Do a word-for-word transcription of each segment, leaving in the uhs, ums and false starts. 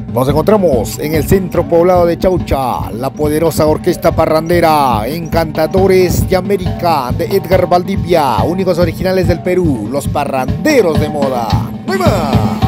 Nos encontramos en el centro poblado de Chaucha, la poderosa orquesta parrandera Encantadores de América de Edgar Valdivia, únicos originales del Perú, los parranderos de moda. ¡Muy más!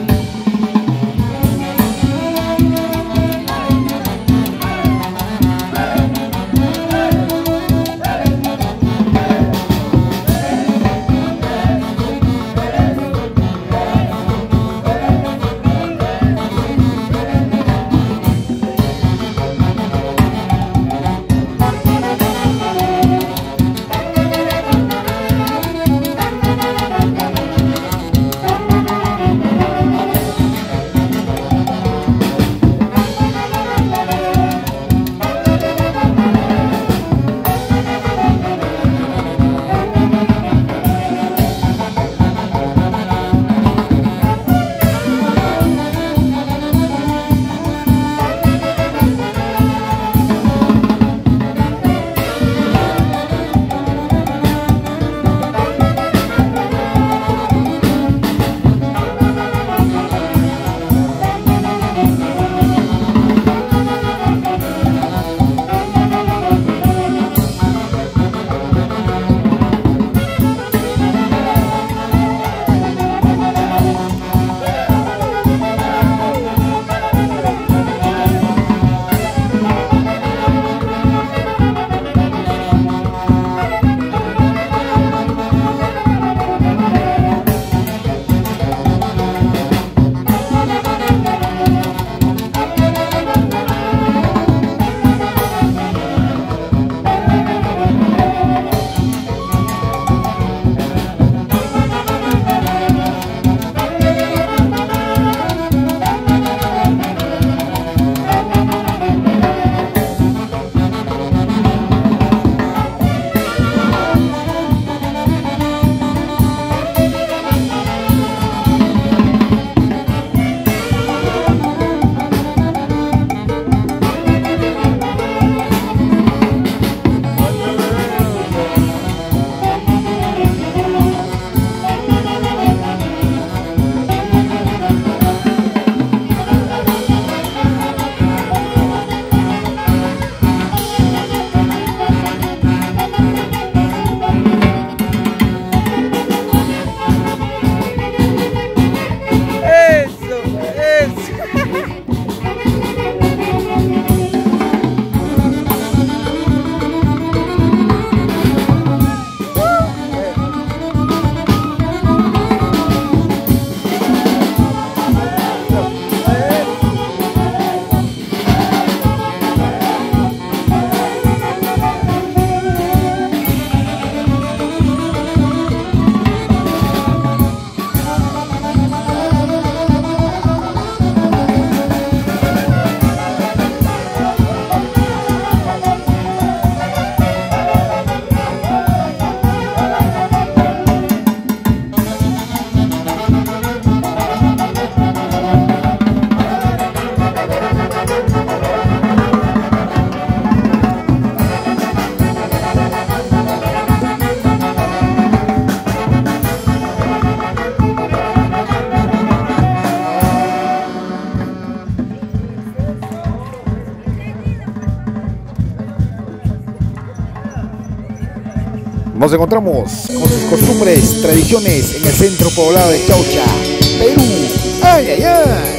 Nos encontramos con sus costumbres, tradiciones en el centro poblado de Chaucha, Perú. ¡Ay, ay, ay!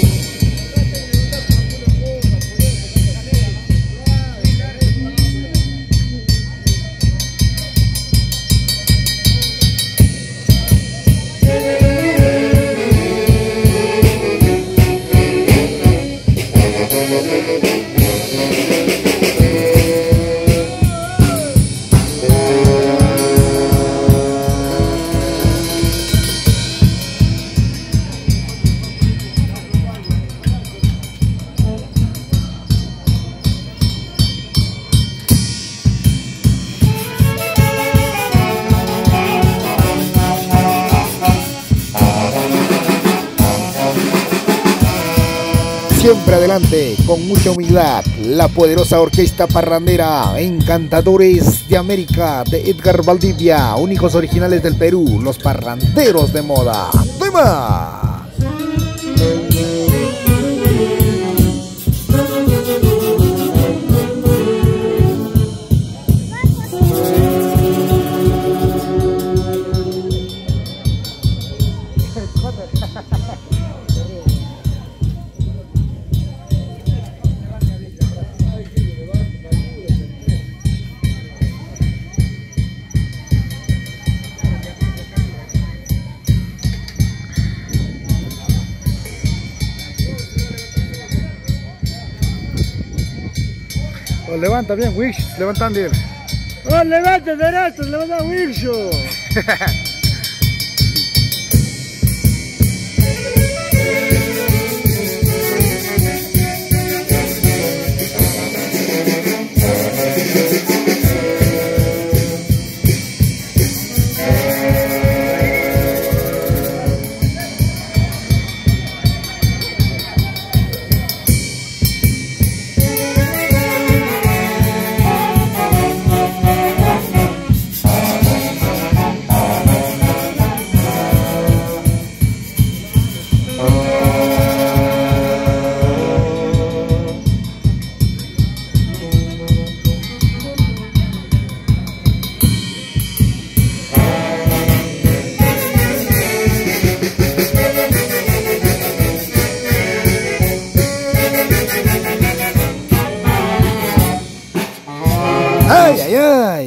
Siempre adelante, con mucha humildad, la poderosa orquesta parrandera Encantadores de América de Edgar Valdivia, únicos originales del Perú, los parranderos de moda. ¡Tema! Oh, levanta bien, Wix, levantando. Oh, levanta derecho, levanta Wix. Ay, ay, ay.